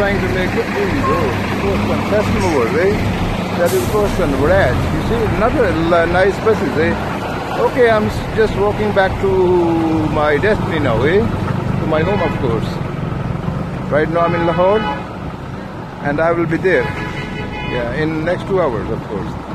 trying to make it easy. First one, fast mover, eh? That is first one, Brad. You see, another nice buses, eh? Okay, I'm just walking back to my destiny now, eh? To my home, of course. Right now I'm in Lahore, and I will be there. Yeah, in next 2 hours, of course.